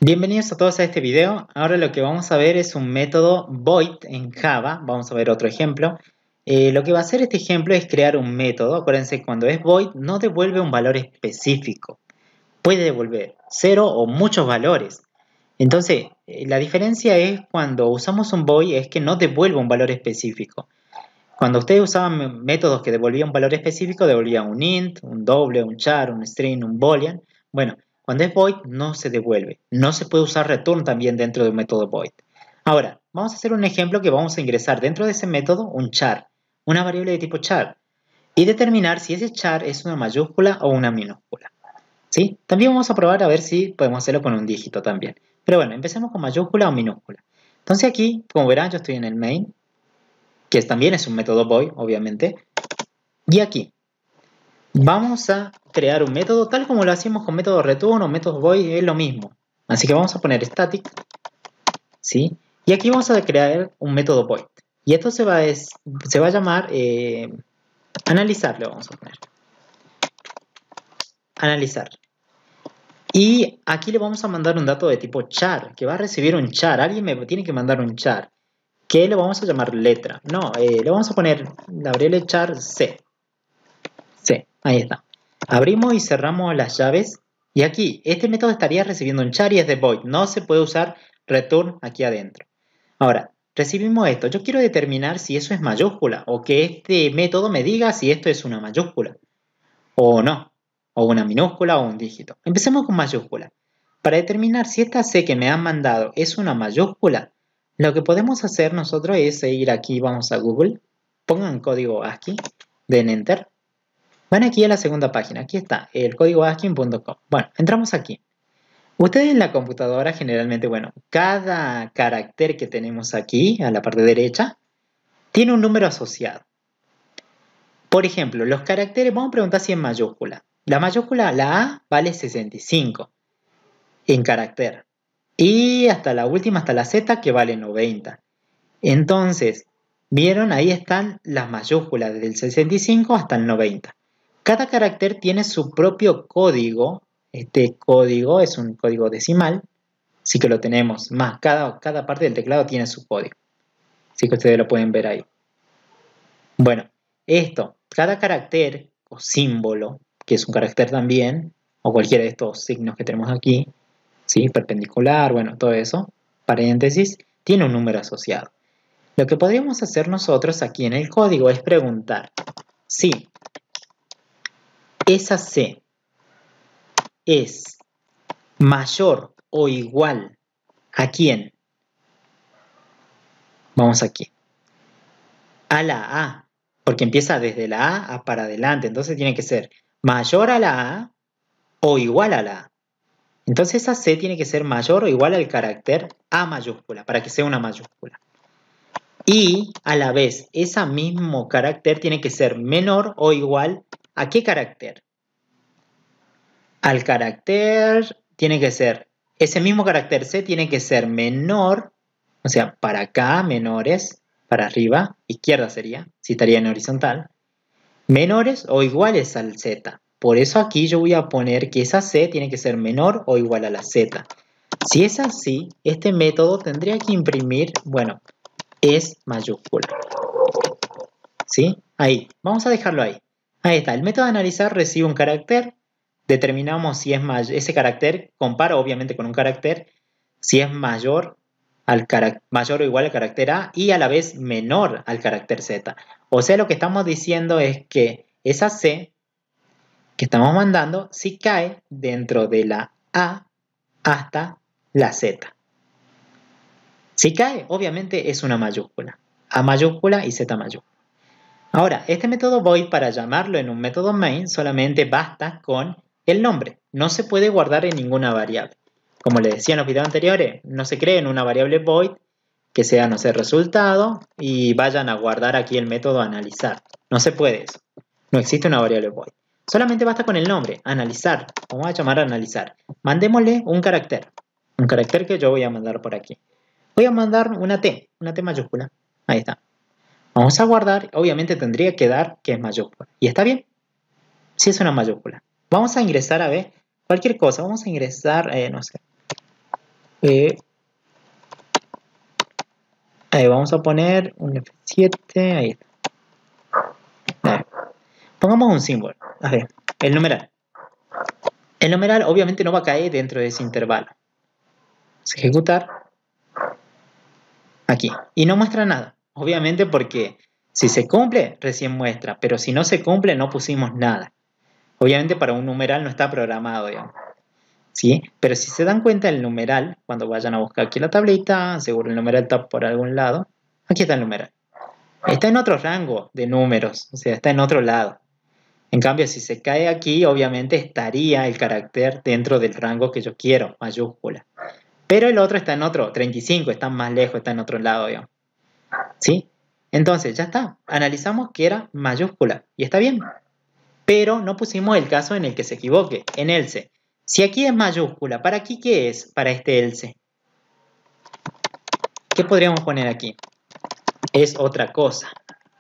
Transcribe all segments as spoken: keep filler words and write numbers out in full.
Bienvenidos a todos a este video. Ahora lo que vamos a ver es un método void en Java. Vamos a ver otro ejemplo. Eh, lo que va a hacer este ejemplo es crear un método. Acuérdense, cuando es void no devuelve un valor específico. Puede devolver cero o muchos valores. Entonces, eh, la diferencia es cuando usamos un void es que no devuelve un valor específico. Cuando ustedes usaban métodos que devolvían un valor específico, devolvían un int, un doble, un char, un string, un boolean. Bueno, cuando es void no se devuelve. No se puede usar return también dentro de un método void. Ahora, vamos a hacer un ejemplo que vamos a ingresar dentro de ese método un char, una variable de tipo char, y determinar si ese char es una mayúscula o una minúscula. ¿Sí? También vamos a probar a ver si podemos hacerlo con un dígito también. Pero bueno, empecemos con mayúscula o minúscula. Entonces aquí, como verán, yo estoy en el main, que también es un método void, obviamente. Y aquí vamos a crear un método tal como lo hacíamos con método return o método void, es lo mismo. Así que vamos a poner static, ¿sí? Y aquí vamos a crear un método void. Y esto se va a, es, se va a llamar eh, analizar, lo vamos a poner. Analizar. Y aquí le vamos a mandar un dato de tipo char, que va a recibir un char. Alguien me tiene que mandar un char. ¿Qué le vamos a llamar letra? No, eh, le vamos a poner la variable char C. C, ahí está. Abrimos y cerramos las llaves. Y aquí, este método estaría recibiendo un char y es de void. No se puede usar return aquí adentro. Ahora, recibimos esto. Yo quiero determinar si eso es mayúscula o que este método me diga si esto es una mayúscula o no, o una minúscula o un dígito. Empecemos con mayúscula. Para determinar si esta C que me han mandado es una mayúscula, lo que podemos hacer nosotros es ir aquí, vamos a Google, pongan código ASCII, den Enter. Van aquí a la segunda página, aquí está, el código ascii punto com. Bueno, entramos aquí. Ustedes en la computadora generalmente, bueno, cada carácter que tenemos aquí, a la parte derecha, tiene un número asociado. Por ejemplo, los caracteres, vamos a preguntar si es mayúscula. La mayúscula, la A, vale sesenta y cinco en carácter. Y hasta la última, hasta la Z, que vale noventa. Entonces, ¿vieron? Ahí están las mayúsculas, desde el sesenta y cinco hasta el noventa. Cada carácter tiene su propio código. Este código es un código decimal. Así que lo tenemos más. Cada, cada parte del teclado tiene su código. Así que ustedes lo pueden ver ahí. Bueno, esto, cada carácter o símbolo, que es un carácter también, o cualquiera de estos signos que tenemos aquí, ¿sí? Perpendicular, bueno, todo eso, paréntesis, tiene un número asociado. Lo que podríamos hacer nosotros aquí en el código es preguntar si esa C es mayor o igual a quién. Vamos aquí. A la A, porque empieza desde la A para adelante, entonces tiene que ser mayor a la A o igual a la A. Entonces esa C tiene que ser mayor o igual al carácter A mayúscula, para que sea una mayúscula. Y a la vez, ese mismo carácter tiene que ser menor o igual a ¿qué carácter? Al carácter tiene que ser, ese mismo carácter C tiene que ser menor, o sea, para acá, menores, para arriba, izquierda sería, si estaría en horizontal, menores o iguales al Z. Por eso aquí yo voy a poner que esa C tiene que ser menor o igual a la Z. Si es así, este método tendría que imprimir, bueno, es mayúscula. ¿Sí? Ahí, vamos a dejarlo ahí. Ahí está, el método de analizar recibe un carácter, determinamos si es mayor, ese carácter, comparo obviamente con un carácter, si es mayor, al mayor o igual al carácter A y a la vez menor al carácter Z. O sea, lo que estamos diciendo es que esa C que estamos mandando sí cae dentro de la A hasta la Z. Si cae, obviamente es una mayúscula. A mayúscula y Z mayúscula. Ahora, este método void, para llamarlo en un método main, solamente basta con el nombre. No se puede guardar en ninguna variable. Como les decía en los videos anteriores, no se cree en una variable void que sea, no sé, resultado y vayan a guardar aquí el método analizar. No se puede eso. No existe una variable void. Solamente basta con el nombre, analizar. Vamos a llamar a analizar. Mandémosle un carácter. Un carácter que yo voy a mandar por aquí. Voy a mandar una T, una T mayúscula. Ahí está. Vamos a guardar, obviamente tendría que dar que es mayúscula. ¿Y está bien? Sí es una mayúscula. Vamos a ingresar a ver cualquier cosa. Vamos a ingresar, eh, no sé, Eh, ahí vamos a poner un F siete, ahí está. Ahí. Pongamos un símbolo, a ver, el numeral. El numeral obviamente no va a caer dentro de ese intervalo. Vamos a ejecutar aquí y no muestra nada, obviamente porque si se cumple recién muestra, pero si no se cumple no pusimos nada. Obviamente para un numeral no está programado, digamos. ¿Sí? Pero si se dan cuenta el numeral, cuando vayan a buscar aquí la tablita, seguro el numeral está por algún lado. Aquí está el numeral. Está en otro rango de números, o sea, está en otro lado. En cambio, si se cae aquí, obviamente estaría el carácter dentro del rango que yo quiero, mayúscula. Pero el otro está en otro, treinta y cinco, está más lejos, está en otro lado, digamos. ¿Sí? Entonces, ya está. Analizamos que era mayúscula y está bien. Pero no pusimos el caso en el que se equivoque, en else. Si aquí es mayúscula, ¿para aquí qué es para este else? ¿Qué podríamos poner aquí? Es otra cosa.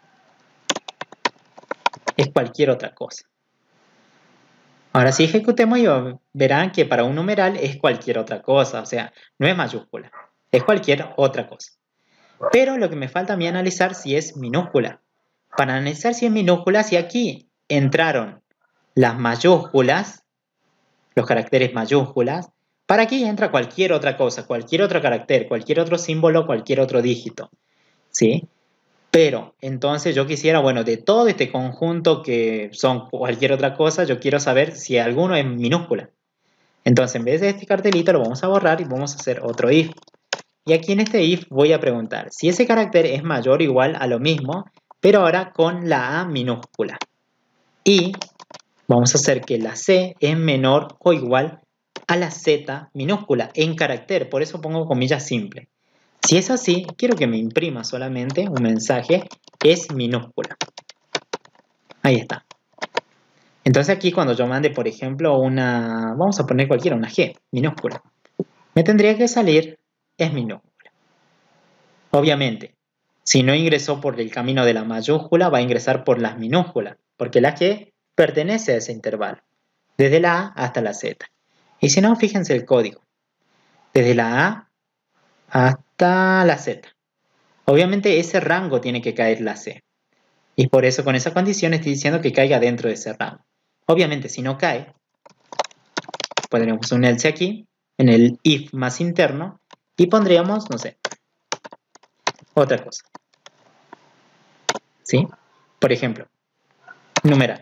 Es cualquier otra cosa. Ahora si ejecutemos y verán que para un numeral es cualquier otra cosa, o sea, no es mayúscula, es cualquier otra cosa. Pero lo que me falta a mí analizar si es minúscula. Para analizar si es minúscula, si aquí entraron las mayúsculas, los caracteres mayúsculas, para aquí entra cualquier otra cosa, cualquier otro carácter, cualquier otro símbolo, cualquier otro dígito, ¿sí? Pero entonces yo quisiera, bueno, de todo este conjunto que son cualquier otra cosa, yo quiero saber si alguno es minúscula. Entonces en vez de este cartelito lo vamos a borrar y vamos a hacer otro if. Y aquí en este if voy a preguntar si ese carácter es mayor o igual a lo mismo, pero ahora con la A minúscula. Y vamos a hacer que la C es menor o igual a la Z minúscula en carácter, por eso pongo comillas simples. Si es así, quiero que me imprima solamente un mensaje, es minúscula. Ahí está. Entonces aquí cuando yo mande, por ejemplo, una, vamos a poner cualquiera, una G, minúscula, me tendría que salir, es minúscula. Obviamente, si no ingresó por el camino de la mayúscula, va a ingresar por las minúsculas, porque la G pertenece a ese intervalo, desde la A hasta la Z. Y si no, fíjense el código, desde la A hasta la Z. Obviamente ese rango tiene que caer la C. Y por eso con esa condición estoy diciendo que caiga dentro de ese rango. Obviamente si no cae, pondremos un else aquí, en el if más interno, y pondríamos, no sé, otra cosa. ¿Sí? Por ejemplo, numeral.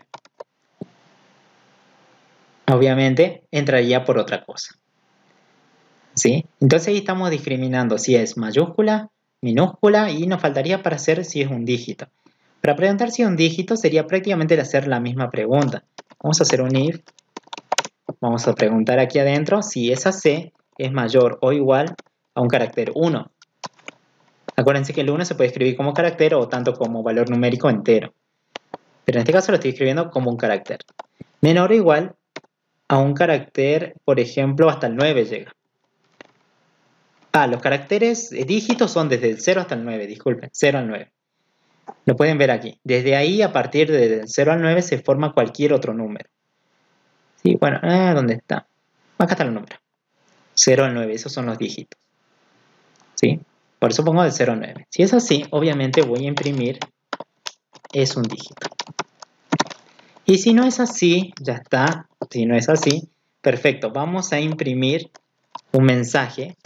Obviamente entraría por otra cosa. ¿Sí? Entonces ahí estamos discriminando si es mayúscula, minúscula y nos faltaría para hacer si es un dígito. Para preguntar si es un dígito sería prácticamente hacer la misma pregunta. Vamos a hacer un if. Vamos a preguntar aquí adentro si esa C es mayor o igual a un carácter uno. Acuérdense que el uno se puede escribir como carácter o tanto como valor numérico entero. Pero en este caso lo estoy escribiendo como un carácter. Menor o igual a un carácter, por ejemplo, hasta el nueve llega. Ah, los caracteres eh, dígitos son desde el cero hasta el nueve, disculpen, cero al nueve. Lo pueden ver aquí. Desde ahí, a partir del cero al nueve, se forma cualquier otro número. Sí, bueno, ah, ¿dónde está? Acá está el número. cero al nueve, esos son los dígitos. ¿Sí? Por eso pongo del cero al nueve. Si es así, obviamente voy a imprimir es un dígito. Y si no es así, ya está. Si no es así, perfecto. Vamos a imprimir un mensaje.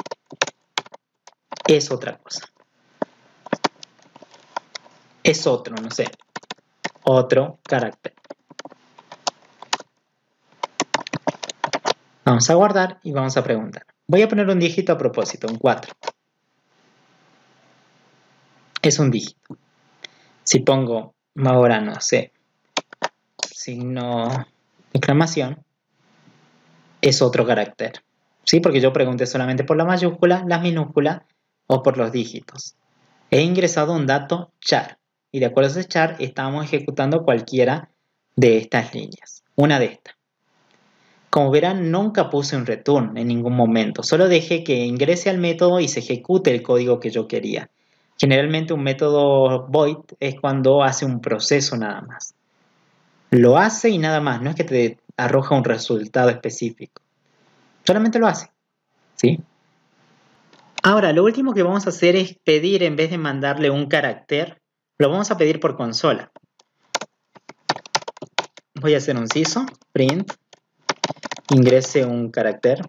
Es otra cosa. Es otro, no sé. Otro carácter. Vamos a guardar y vamos a preguntar. Voy a poner un dígito a propósito, un cuatro. Es un dígito. Si pongo ahora, no sé, signo de exclamación, es otro carácter. ¿Sí? Porque yo pregunté solamente por la mayúscula, la minúscula o por los dígitos. He ingresado un dato char y de acuerdo a ese char estamos ejecutando cualquiera de estas líneas. Una de estas. Como verán, nunca puse un return en ningún momento. Solo dejé que ingrese al método y se ejecute el código que yo quería. Generalmente un método void es cuando hace un proceso nada más. Lo hace y nada más. No es que te arroja un resultado específico. Solamente lo hace. ¿Sí? Ahora, lo último que vamos a hacer es pedir, en vez de mandarle un carácter, lo vamos a pedir por consola. Voy a hacer un siso, print, ingrese un carácter,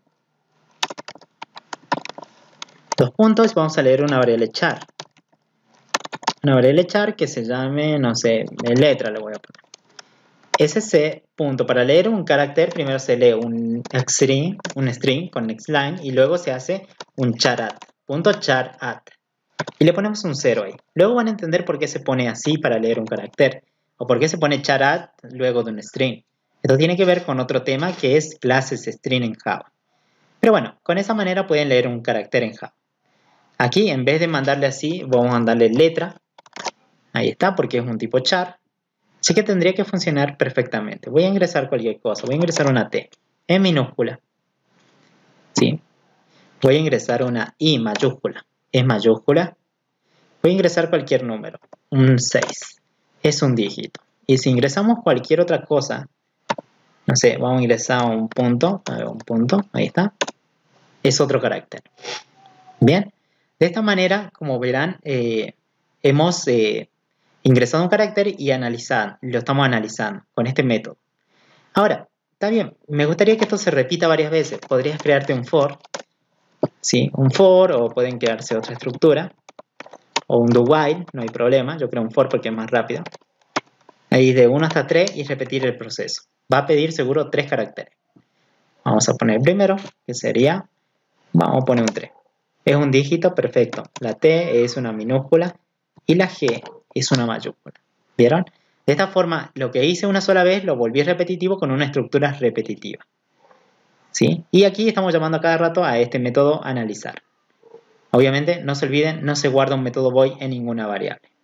dos puntos, vamos a leer una variable char. Una variable char que se llame, no sé, letra le voy a poner. Sc, punto, para leer un carácter, primero se lee un string, un string con nextLine y luego se hace un charat, punto charat. Y le ponemos un cero ahí. Luego van a entender por qué se pone así para leer un carácter. O por qué se pone charat luego de un string. Esto tiene que ver con otro tema que es clases string en Java. Pero bueno, con esa manera pueden leer un carácter en Java. Aquí, en vez de mandarle así, vamos a mandarle letra. Ahí está, porque es un tipo char. Así que tendría que funcionar perfectamente. Voy a ingresar cualquier cosa. Voy a ingresar una T en minúscula. ¿Sí? Voy a ingresar una I mayúscula. Es mayúscula. Voy a ingresar cualquier número. Un seis. Es un dígito. Y si ingresamos cualquier otra cosa, no sé, vamos a ingresar un punto. A ver, un punto. Ahí está. Es otro carácter. Bien. De esta manera, como verán, eh, hemos eh, ingresado un carácter y analizado, lo estamos analizando con este método. Ahora, está bien, me gustaría que esto se repita varias veces. Podrías crearte un for, ¿sí? Un for, o pueden crearse otra estructura, o un do while, no hay problema. Yo creo un for porque es más rápido. Ahí de uno hasta tres y repetir el proceso. Va a pedir seguro tres caracteres. Vamos a poner primero, que sería, vamos a poner un tres. Es un dígito, perfecto. La T es una minúscula y la G es una mayúscula. ¿Vieron? De esta forma, lo que hice una sola vez lo volví repetitivo con una estructura repetitiva. ¿Sí? Y aquí estamos llamando a cada rato a este método analizar. Obviamente, no se olviden, no se guarda un método void en ninguna variable.